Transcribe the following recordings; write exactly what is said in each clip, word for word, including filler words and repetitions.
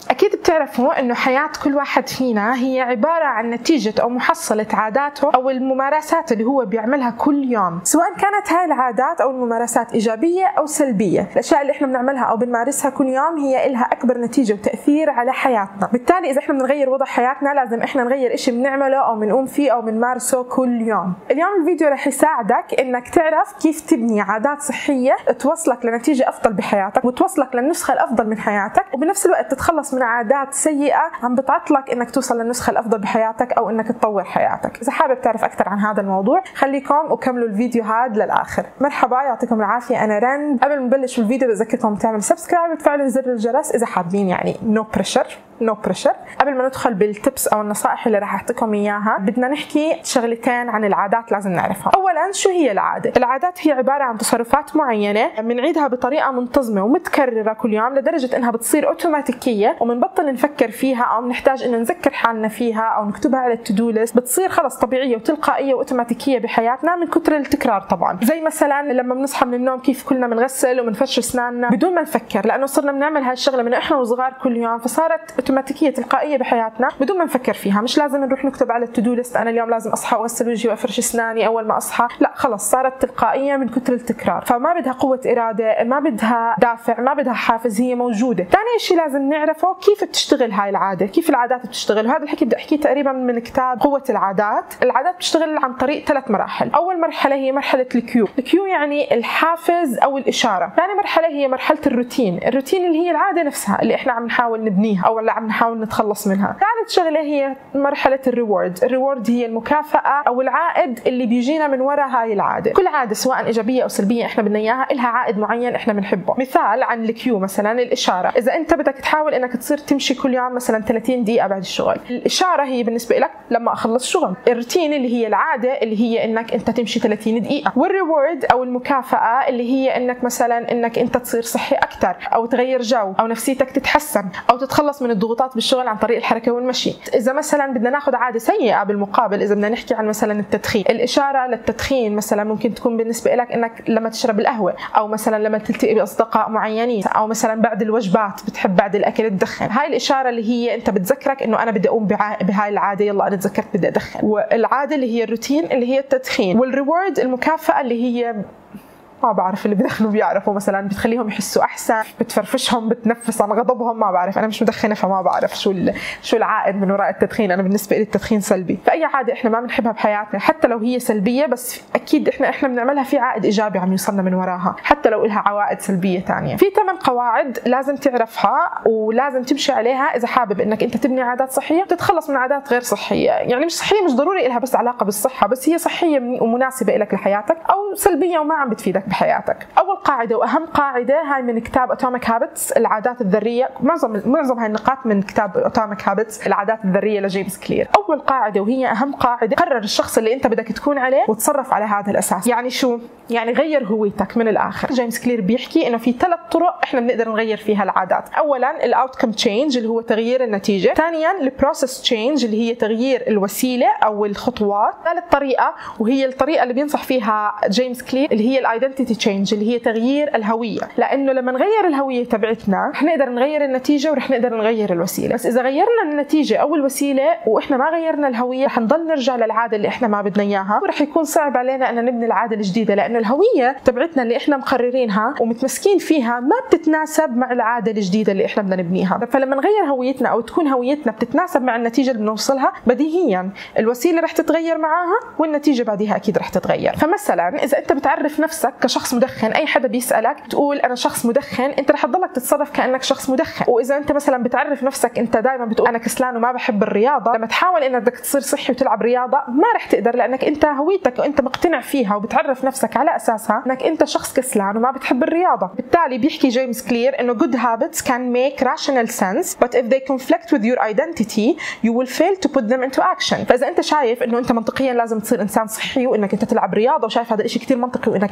أكيد بتعرفوا إنه حياة كل واحد فينا هي عبارة عن نتيجة أو محصلة عاداته أو الممارسات اللي هو بيعملها كل يوم، سواء كانت هاي العادات أو الممارسات إيجابية أو سلبية. الأشياء اللي إحنا بنعملها أو بنمارسها كل يوم هي إلها أكبر نتيجة وتأثير على حياتنا. بالتالي إذا إحنا بنغير وضع حياتنا لازم إحنا نغير إشي بنعمله أو بنقوم فيه أو بنمارسه كل يوم. اليوم الفيديو رح يساعدك إنك تعرف كيف تبني عادات صحية توصلك لنتيجة أفضل بحياتك وتوصلك للنسخة الأفضل من حياتك، وبنفس الوقت تتخلص من عادات سيئة عم بتعطلك إنك توصل للنسخة الأفضل بحياتك أو إنك تطور حياتك. إذا حابب تعرف أكثر عن هذا الموضوع خليكم وكملوا الفيديو هذا للآخر. مرحبا، يعطيكم العافية، أنا رند. قبل ما نبلش الفيديو بذكركم تعملوا سبسكرايب وتفعلوا زر الجرس إذا حابين، يعني نو بريشر نو بريشر. قبل ما ندخل بالتبس او النصائح اللي راح اعطيكم اياها بدنا نحكي شغلتين عن العادات لازم نعرفها. اولا، شو هي العاده؟ العادات هي عباره عن تصرفات معينه بنعيدها بطريقه منتظمه ومتكرره كل يوم لدرجه انها بتصير اوتوماتيكيه وبنبطل نفكر فيها او بنحتاج ان نذكر حالنا فيها او نكتبها على التو ليست، بتصير خلص طبيعيه وتلقائيه واوتوماتيكيه بحياتنا من كثر التكرار. طبعا زي مثلا لما بنصحى من النوم كيف كلنا بنغسل وبنفرش اسناننا بدون ما نفكر، لانه صرنا بنعمل هاي الشغله من احنا وصغار كل يوم، فصارت اوتوماتيكيه تلقائيه بحياتنا بدون ما نفكر فيها. مش لازم نروح نكتب على التو ليست انا اليوم لازم اصحى واغسل وجهي وافرش اسناني اول ما اصحى، لا خلص صارت تلقائيه من كثر التكرار، فما بدها قوه اراده، ما بدها دافع، ما بدها حافز، هي موجوده. ثاني شيء لازم نعرفه كيف بتشتغل هاي العاده، كيف العادات بتشتغل، وهذا الحكي بدي احكيه تقريبا من كتاب قوه العادات. العادات بتشتغل عن طريق ثلاث مراحل. اول مرحله هي مرحله الكيو، الكيو يعني الحافز او الاشاره. ثاني مرحله هي مرحله الروتين، الروتين اللي هي العاده نفسها اللي احنا عم نحاول نبنيها او اللي عم نحاول نتخلص منها. ثالث شغله هي مرحله الريورد، الريورد هي المكافاه او العائد اللي بيجينا من وراء هاي العاده. كل عاده سواء ايجابيه او سلبيه احنا بدنا اياها لها عائد معين احنا بنحبه. مثال عن الكيو مثلا الاشاره، اذا انت بدك تحاول انك تصير تمشي كل يوم مثلا ثلاثين دقيقه بعد الشغل، الاشاره هي بالنسبه لك لما اخلص شغل. الروتين اللي هي العاده اللي هي انك انت تمشي ثلاثين دقيقه، والريورد او المكافاه اللي هي انك مثلا انك انت تصير صحي اكثر او تغير جو او نفسيتك تتحسن او تتخلص من الضغوطات بالشغل عن طريق الحركه والمشي. اذا مثلا بدنا ناخذ عاده سيئه بالمقابل، اذا بدنا نحكي عن مثلا التدخين، الاشاره للتدخين مثلا ممكن تكون بالنسبه لك انك لما تشرب القهوه او مثلا لما تلتقي باصدقاء معينين او مثلا بعد الوجبات بتحب بعد الاكل تدخن. هاي الاشاره اللي هي انت بتذكرك انه انا بدي اقوم بهاي العاده، يلا انا تذكرت بدي ادخن. والعاده اللي هي الروتين اللي هي التدخين، والريورد المكافاه اللي هي ما بعرف اللي بدخنوا بيعرفوا، مثلا بتخليهم يحسوا احسن، بتفرفشهم، بتنفس عن غضبهم، ما بعرف، انا مش مدخنه فما بعرف شو شو العائد من وراء التدخين. انا بالنسبه لي التدخين سلبي. فاي عاده احنا ما بنحبها بحياتنا حتى لو هي سلبيه، بس اكيد احنا احنا بنعملها في عائد ايجابي عم يوصلنا من وراها حتى لو لها عوائد سلبيه ثانيه. في ثمان قواعد لازم تعرفها ولازم تمشي عليها اذا حابب انك انت تبني عادات صحيه وتتخلص من عادات غير صحيه. يعني مش صحيه مش ضروري لها بس علاقه بالصحه، بس هي صحيه ومناسبه لك لحياتك، او سلبيه وما عم بتفيدك بحياتك. اول قاعده واهم قاعده هاي من كتاب اتوميك هابتس، العادات الذريه، معظم معظم هاي النقاط من كتاب اتوميك هابتس، العادات الذريه لجيمس كلير. اول قاعده وهي اهم قاعده، قرر الشخص اللي انت بدك تكون عليه وتصرف على هذا الاساس. يعني شو؟ يعني غير هويتك من الاخر. جيمس كلير بيحكي انه في ثلاث طرق احنا بنقدر نغير فيها العادات. اولا الاوتكم تشينج اللي هو تغيير النتيجه، ثانيا البروسيس تشينج اللي هي تغيير الوسيله او الخطوات، ثالث طريقه وهي الطريقه اللي بينصح فيها جيمس كلير اللي هي الايدنتيتي تشينج اللي هي تغيير الهويه. لانه لما نغير الهويه تبعتنا رح نقدر نغير النتيجه ورح نقدر نغير الوسيله، بس اذا غيرنا النتيجه او الوسيله واحنا ما غيرنا الهويه رح نضل نرجع للعاده اللي احنا ما بدنا اياها، ورح يكون صعب علينا ان نبني العاده الجديده، لانه الهويه تبعتنا اللي احنا مقررينها ومتمسكين فيها ما بتتناسب مع العاده الجديده اللي احنا بدنا نبنيها. فلما نغير هويتنا او تكون هويتنا بتتناسب مع النتيجه اللي بنوصلها، بديهيا الوسيله رح تتغير معاها والنتيجه بعدها اكيد رح تتغير. فمثلا اذا انت بتعرف نفسك كشخص مدخن، اي حدا بيسالك تقول انا شخص مدخن، انت رح تضلك تتصرف كانك شخص مدخن. واذا انت مثلا بتعرف نفسك انت دائما بتقول انا كسلان وما بحب الرياضه، لما تحاول انك بدك تصير صحي وتلعب رياضه ما رح تقدر، لانك انت هويتك وانت مقتنع فيها وبتعرف نفسك على اساسها انك انت شخص كسلان وما بتحب الرياضه. بالتالي بيحكي جيمس كلير انه good habits can make rational sense but if they conflict with your identity you will fail to put them into action. فاذا انت شايف انه انت منطقيا لازم تصير انسان صحي وانك انت تلعب رياضه وشايف هذا الشيء كثير منطقي وانك انت لازم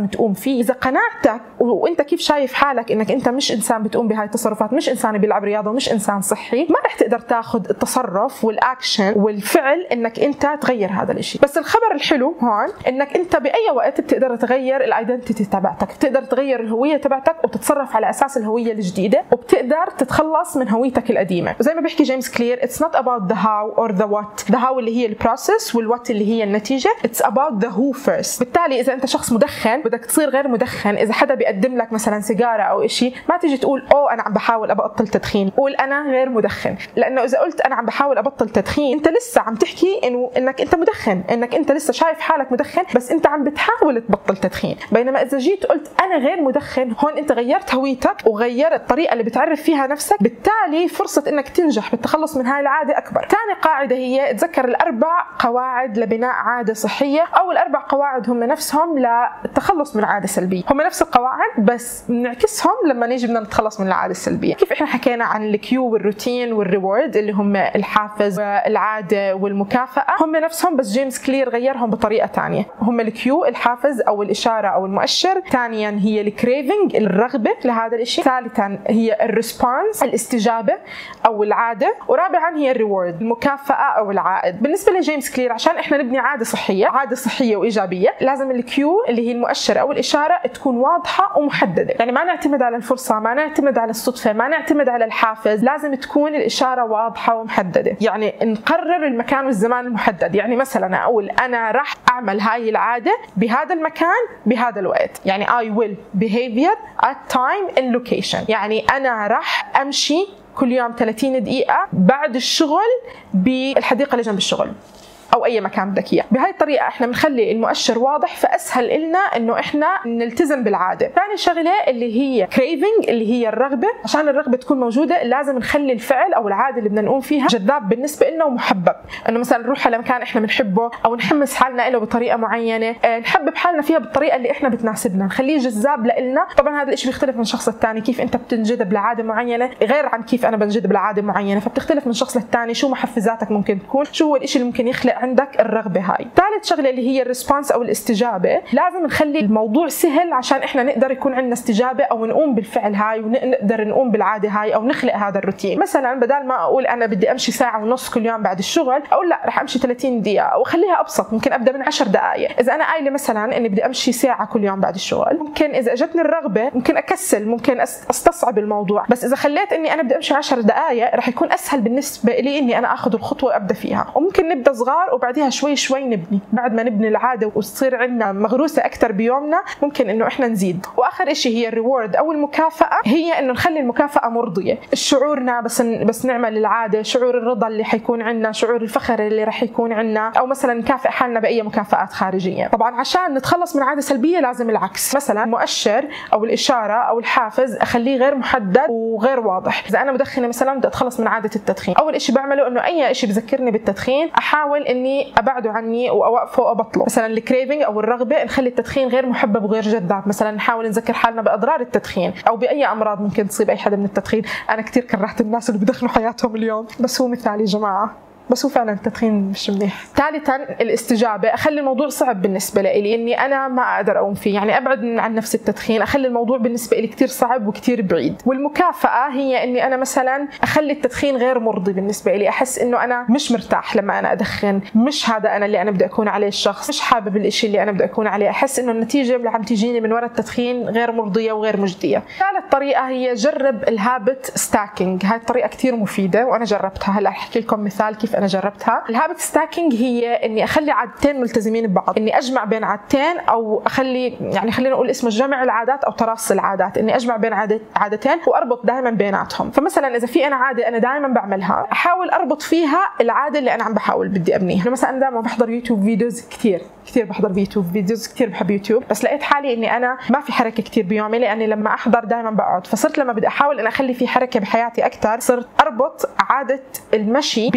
تقوم فيه، اذا قناعتك وانت كيف شايف حالك انك انت مش انسان بتقوم بهاي التصرفات، مش انسان بيلعب رياضه ومش انسان صحي، ما رح تقدر تاخذ التصرف والاكشن والفعل انك انت تغير هذا الشيء. بس الخبر الحلو هون انك انت باي وقت بتقدر تغير الايدنتيتي تبعتك، بتقدر تغير الهويه تبعتك وتتصرف على اساس الهويه الجديده، وبتقدر تتخلص من هويتك القديمه. وزي ما بيحكي جيمس كلير it's not about the how or the what. the how اللي هي البروسيس والوات اللي هي النتيجه. it's about the who first. بالتالي اذا انت شخص مدخن بدك تصير غير مدخن. اذا حدا بيقدم لك مثلا سيجاره او شيء ما تيجي تقول اوه انا عم بحاول ابطل تدخين، قول انا غير مدخن. لانه اذا قلت انا عم بحاول ابطل تدخين انت لسه عم تحكي انه انك انت مدخن، انك انت لسه شايف حالك مدخن بس انت عم بتحاول تبطل تدخين. بينما اذا جيت قلت انا غير مدخن، هون انت غيرت هويتك وغيرت الطريقه اللي بتعرف فيها نفسك، بالتالي فرصه انك تنجح بالتخلص من هاي العاده اكبر. ثاني قاعده هي تذكر الاربع قواعد لبناء عاده صحيه، او الاربع قواعد هم نفسهم للتخلص من عاده سلبيه، هم نفس القواعد بس بنعكسهم لما نيجي بدنا نتخلص من العاده السلبيه. كيف احنا حكينا عن الكيو والروتين والريورد اللي هم الحافز والعاده والمكافاه، هم نفسهم بس جيمس كلير غيرهم بطريقه ثانيه. هم الكيو الحافز او الاشاره او المؤشر، ثانيا هي الكريفنج الرغبه لهذا الشيء، ثالثا هي الريسبونس الاستجابه او العاده، ورابعا هي الريورد المكافاه او العائد. بالنسبه لجيمس كلير عشان احنا نبني عاده صحيه، عاده صحيه وايجابيه، لازم الكيو اللي هي المؤشر او الاشاره تكون واضحه ومحدده. يعني ما نعتمد على الفرصه، ما نعتمد على الصدفه، ما نعتمد على الحافز، لازم تكون الاشاره واضحه ومحدده. يعني نقرر المكان والزمان المحدد. يعني مثلا اقول انا راح اعمل هاي العاده بهذا المكان بهذا الوقت، يعني I will behavior at time and location. يعني انا راح امشي كل يوم ثلاثين دقيقه بعد الشغل بالحديقه اللي جنب الشغل او اي مكان بدك اياه. بهاي الطريقه احنا بنخلي المؤشر واضح، فاسهل لنا انه احنا نلتزم بالعاده. ثاني شغله اللي هي كريفنج اللي هي الرغبه. عشان الرغبه تكون موجوده لازم نخلي الفعل او العاده اللي بدنا نقوم فيها جذاب بالنسبه لنا ومحبب. انه مثلا نروح على مكان احنا بنحبه او نحمس حالنا له بطريقه معينه، نحبب حالنا فيها بالطريقه اللي احنا بتناسبنا، نخليه جذاب لنا. طبعا هذا الشيء بيختلف من شخص للثاني، كيف انت بتنجذب لعاده معينه غير عن كيف انا بنجذب لعاده معينه، فبتختلف من شخص للثاني. شو محفزاتك ممكن تكون، شو هو الشيء اللي ممكن يخلق عندك الرغبه هاي. ثالث شغله اللي هي الريسبونس او الاستجابه، لازم نخلي الموضوع سهل عشان احنا نقدر يكون عندنا استجابه او نقوم بالفعل هاي ونقدر نقوم بالعاده هاي او نخلق هذا الروتين. مثلا بدل ما اقول انا بدي امشي ساعه ونص كل يوم بعد الشغل، اقول لا رح امشي ثلاثين دقيقه، او اخليها ابسط، ممكن ابدا من عشر دقائق. اذا انا قايله مثلا اني بدي امشي ساعه كل يوم بعد الشغل، ممكن اذا اجتني الرغبه ممكن اكسل، ممكن استصعب الموضوع. بس اذا خليت اني انا بدي امشي عشر دقائق رح يكون اسهل بالنسبه لي اني انا اخذ الخطوه وابدا فيها. وممكن نبدا صغار وبعديها شوي شوي نبني. بعد ما نبني العاده وتصير عندنا مغروسه اكثر بيومنا ممكن انه احنا نزيد. واخر شيء هي الريورد او المكافاه، هي انه نخلي المكافاه مرضيه. شعورنا بس بس نعمل العاده، شعور الرضا اللي حيكون عندنا، شعور الفخر اللي رح يكون عندنا، او مثلا نكافئ حالنا باي مكافآت خارجيه. طبعا عشان نتخلص من عاده سلبيه لازم العكس. مثلا المؤشر او الاشاره او الحافز اخليه غير محدد وغير واضح. اذا انا مدخنه مثلا بدي اتخلص من عاده التدخين، اول شيء بعمله انه اي شيء بذكرني بالتدخين احاول اني ابعده عني واوقفه وابطله. مثلا الكريفنج او الرغبه نخلي التدخين غير محبب وغير جذاب. مثلا نحاول نذكر حالنا باضرار التدخين او باي امراض ممكن تصيب اي حدا من التدخين. انا كثير كرهت الناس اللي بدخنوا حياتهم اليوم، بس هو مثالي يا جماعه، بس هو فعلا التدخين مش منيح. ثالثا الاستجابه، اخلي الموضوع صعب بالنسبه لي اني انا ما اقدر اقوم فيه، يعني ابعد عن نفس التدخين، اخلي الموضوع بالنسبه لي كثير صعب وكثير بعيد. والمكافاه هي اني انا مثلا اخلي التدخين غير مرضي بالنسبه لي، احس انه انا مش مرتاح لما انا ادخن، مش هذا انا اللي انا بدي اكون عليه الشخص، مش حابب الشيء اللي انا بدي اكون عليه، احس انه النتيجه اللي عم تجيني من وراء التدخين غير مرضيه وغير مجديه. ثالث طريقه هي جرب الهابت ستاكينج. هاي الطريقه كثير مفيده وانا جربتها. هلا احكي لكم مثال كيف انا جربتها. الهابت ستاكينج هي اني اخلي عادتين ملتزمين ببعض، اني اجمع بين عادتين، او اخلي يعني خلينا نقول اسمه جمع العادات او تراص العادات، اني اجمع بين عادتين واربط دائما بيناتهم. فمثلا اذا في انا عاده انا دائما بعملها، احاول اربط فيها العاده اللي انا عم بحاول بدي ابنيها. مثلا انا دائما بحضر يوتيوب فيديوز كثير كثير بحضر يوتيوب فيديوز كثير بحب يوتيوب، بس لقيت حالي اني انا ما في حركه كثير بيومي، لاني لما احضر دائما بقعد. فصرت لما بدي احاول ان اخلي في حركه بحياتي اكثر، صرت اربط عاده المشي باني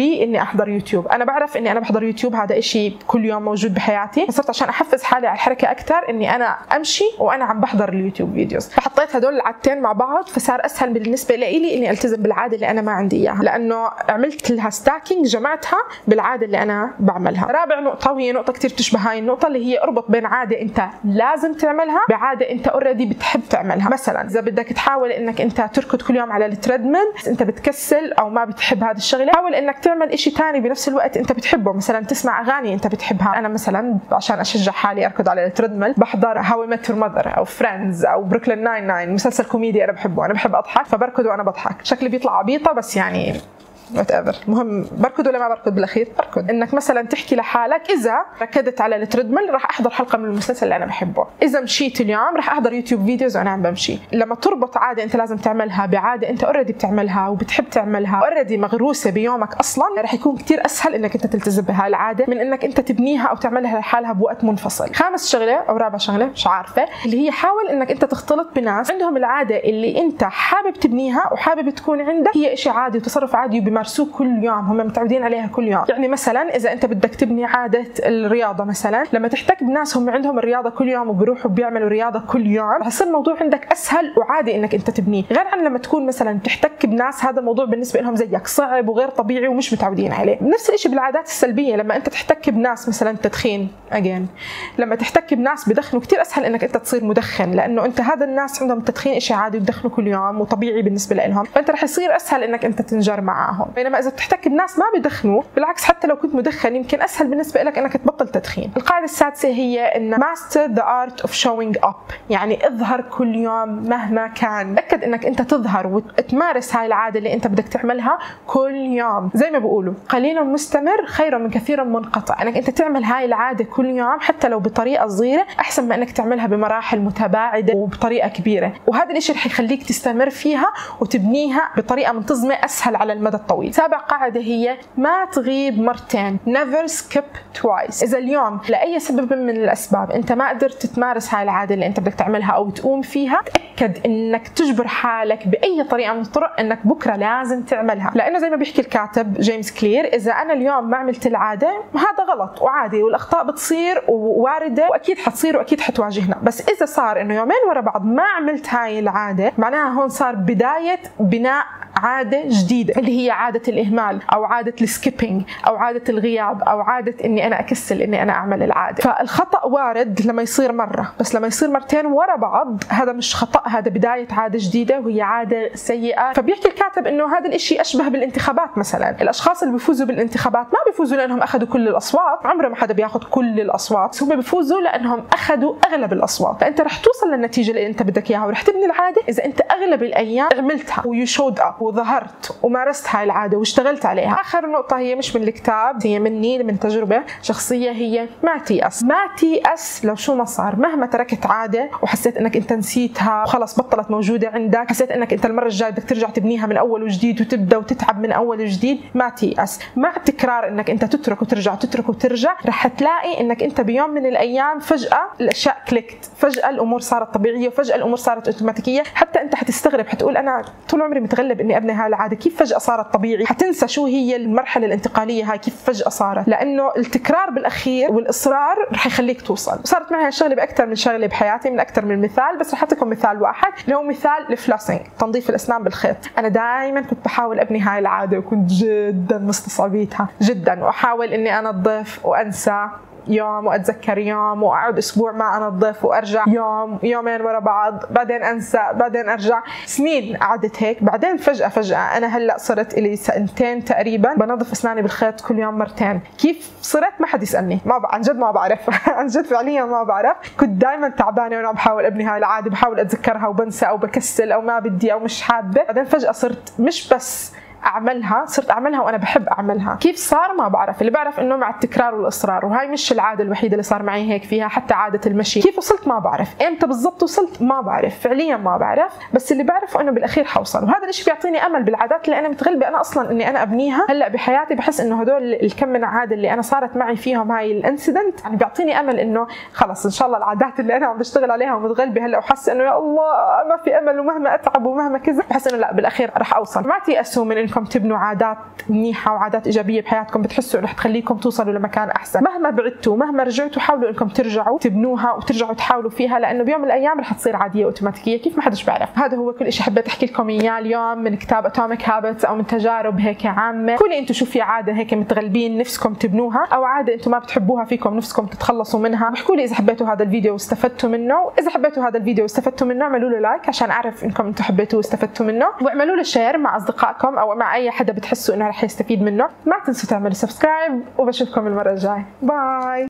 احضر يوتيوب. انا بعرف اني انا بحضر يوتيوب، هذا إشي كل يوم موجود بحياتي، فصرت عشان احفز حالي على الحركه اكثر اني انا امشي وانا عم بحضر اليوتيوب فيديوز، فحطيت هدول العادتين مع بعض، فصار اسهل بالنسبه لي اني التزم بالعاده اللي انا ما عندي اياها، لانه عملت لها ستاكينج، جمعتها بالعاده اللي انا بعملها. رابع نقطه، وهي نقطه كثير تشبه هاي النقطه، اللي هي اربط بين عاده انت لازم تعملها بعاده انت اوريدي بتحب تعملها. مثلا اذا بدك تحاول انك انت تركض كل يوم على التريدميل، انت بتكسل او ما بتحب هذه الشغله، حاول انك تعمل شيء ثاني بنفس الوقت انت بتحبه، مثلا تسمع اغاني انت بتحبها. انا مثلا عشان اشجع حالي اركض على التريدميل بحضر هاو اي ميت يور ماذر او فريندز او بروكلين ناين ناين، مسلسل كوميدي انا بحبه، انا بحب اضحك فبركض وانا بضحك. شكلي بيطلع عبيطه بس يعني وات ايفر، المهم بركض ولا ما بركض بالاخير بركض. انك مثلا تحكي لحالك اذا ركضت على التريدميل راح احضر حلقه من المسلسل اللي انا بحبه، اذا مشيت اليوم راح احضر يوتيوب فيديوز وانا عم بمشي. لما تربط عاده انت لازم تعملها بعاده انت اوريدي بتعملها وبتحب تعملها اوريدي مغروسه بيومك اصلا، راح يكون كثير اسهل انك انت تلتزم بهاي العاده من انك انت تبنيها او تعملها لحالها بوقت منفصل. خامس شغله او رابع شغله مش عارفه، اللي هي حاول انك انت تختلط بناس عندهم العاده اللي انت حابب تبنيها وحابب تكون عندك، هي شيء عادي وتصرف عادي وبيمارسوه كل يوم، هم متعودين عليها كل يوم. يعني مثلا اذا انت بدك تبني عاده الرياضه، مثلا لما تحتك بناس هم عندهم الرياضه كل يوم وبيروحوا بيعملوا رياضه كل يوم، رح يصير الموضوع عندك اسهل وعادي انك انت تبنيه، غير عن لما تكون مثلا تحتك بناس هذا الموضوع بالنسبه لهم زيك صعب وغير طبيعي ومش متعودين عليه. نفس الشيء بالعادات السلبيه، لما انت تحتك بناس مثلا تدخين اجين، لما تحتك بناس بدخنوا كثير اسهل انك انت تصير مدخن، لانه انت هذا الناس عندهم التدخين شيء عادي وبدخنوا كل يوم وطبيعي بالنسبه لهم، فانت رح يصير اسهل انك انت تنجر معاهم. بينما اذا بتحتك بناس ما بدخنوا، بالعكس حتى لو كنت مدخن يمكن اسهل بالنسبه لك انك تبطل تدخين. القاعده السادسه هي ان master the art of showing up، يعني اظهر كل يوم مهما كان، تاكد انك انت تظهر وتمارس هاي العاده اللي انت بدك تعملها كل يوم. زي ما بيقولوا قليل مستمر خير من كثير منقطع، انك انت تعمل هاي العاده كل يوم حتى لو بطريقه صغيره احسن من انك تعملها بمراحل متباعده وبطريقه كبيره، وهذا الشيء رح يخليك تستمر فيها وتبنيها بطريقه منتظمه اسهل على المدى الطويل. سابع قاعده هي ما تغيب مرتين، never skip twice. إذا اليوم لأي سبب من الأسباب أنت ما قدرت تمارس هاي العادة اللي أنت بدك تعملها أو تقوم فيها، تأكد إنك تجبر حالك بأي طريقة من الطرق إنك بكرة لازم تعملها، لأنه زي ما بيحكي الكاتب جيمس كلير، إذا أنا اليوم ما عملت العادة هذا غلط وعادي والأخطاء بتصير وواردة وأكيد حتصير وأكيد حتواجهنا، بس إذا صار إنه يومين ورا بعض ما عملت هاي العادة، معناها هون صار بداية بناء عادة جديدة اللي هي عادة الإهمال أو عادة السكيبينج أو عادة الغياب أو عادة إني أنا أكسل إني أنا أعمل العادة. فالخطأ وارد لما يصير مرة، بس لما يصير مرتين ورا بعض هذا مش خطأ، هذا بداية عادة جديدة وهي عادة سيئة. فبيحكي الكاتب إنه هذا الإشي أشبه بالانتخابات، مثلا الأشخاص اللي بيفوزوا بالانتخابات ما بيفوزوا لأنهم أخذوا كل الأصوات، عمره ما حدا بياخذ كل الأصوات، هم بيفوزوا لأنهم أخذوا أغلب الأصوات. فأنت رح توصل للنتيجة اللي أنت بدك إياها ورح تبني العادة إذا أنت أغلب الأيام عملتها ويو شود أب وظهرت ومارست هاي العادة واشتغلت عليها. آخر نقطة هي مش من الكتاب، هي مني من تجربة شخصية، هي ما تيأس. ما تيأس لو شو ما صار، مهما تركت عادة وحسيت انك انت نسيتها وخلص بطلت موجودة عندك، حسيت انك انت المرة الجاية بدك ترجع تبنيها من اول وجديد وتبدا وتتعب من اول وجديد، ما تيأس. مع تكرار انك انت تترك وترجع تترك وترجع، رح تلاقي انك انت بيوم من الايام فجأة الاشياء كليكت، فجأة الامور صارت طبيعية وفجأة الامور صارت اوتوماتيكية، حتى انت حتستغرب، حتقول انا طول عمري متغلب اني ابني هاي العادة، كيف فجأة صارت طبيعي؟ حتنسى شو هي المرحلة الانتقالية هاي كيف فجأة صارت، لانه التكرار بالاخير والاصرار رح يخليك توصل. صارت معي هالشغله باكثر من شغله بحياتي من اكثر من مثال، بس رح اعطيكم مثال واحد اللي هو مثال الفلوسينج، تنظيف الاسنان بالخيط. انا دائما كنت بحاول ابني هاي العاده وكنت جدا مستصعبيتها جدا، واحاول اني انظف وانسى يوم واتذكر يوم واقعد اسبوع ما انظف وارجع يوم يومين ورا بعض، بعدين انسى بعدين ارجع، سنين قعدت هيك. بعدين فجأة فجأة انا هلا صرت لي سنتين تقريبا بنظف اسناني بالخيط كل يوم مرتين. كيف صرت ما حد يسالني، ما ب... عن جد ما بعرف عن جد فعليا ما بعرف. كنت دائما تعبانه وانا بحاول ابني هاي العاده، بحاول اتذكرها وبنسى او بكسل او ما بدي او مش حابه. بعدين فجأة صرت مش بس اعملها، صرت اعملها وانا بحب اعملها. كيف صار ما بعرف، اللي بعرف انه مع التكرار والاصرار، وهاي مش العاده الوحيده اللي صار معي هيك فيها، حتى عاده المشي. كيف وصلت ما بعرف، امتى بالضبط وصلت ما بعرف، فعليا ما بعرف، بس اللي بعرفه انه بالاخير حوصل. وهذا الشيء بيعطيني امل بالعادات اللي انا متغلبه انا اصلا اني انا ابنيها هلا بحياتي. بحس انه هدول الكم من عاده اللي انا صارت معي فيهم هاي الانسيدنت يعني بيعطيني امل انه خلص ان شاء الله العادات اللي انا عم بشتغل عليها ومتغلبه هلا وحاسه انه يا الله ما في امل ومهما اتعب ومهما كذا، بحس انه لا بالاخير رح اوصل. ما تيأسوا من انكم تبنوا عادات منيحه وعادات ايجابيه بحياتكم بتحسوا انه رح تخليكم توصلوا لمكان احسن. مهما بعدتوا مهما رجعتوا حاولوا انكم ترجعوا تبنوها وترجعوا تحاولوا فيها، لانه بيوم من الايام رح تصير عاديه اوتوماتيكيه كيف ما حدش بيعرف. هذا هو كل شيء حبيت احكي لكم اياه اليوم من كتاب اتوميك هابتس او من تجارب هيك عامه. قولي انتم شو في عاده هيك متغلبين نفسكم تبنوها، او عاده انتم ما بتحبوها فيكم نفسكم تتخلصوا منها، واحكوا لي اذا حبيتوا هذا الفيديو واستفدتوا منه. واذا حبيتوا هذا الفيديو واستفدتوا منه اعملوا له لايك عشان اعرف انكم انتم حبيتوه واستفدتوا منه، واعملوا له شير مع اصدقائكم او مع اي حدا بتحسوا انه رح يستفيد منه. ما تنسوا تعملوا سبسكرايب وبشوفكم المره الجايه. باي.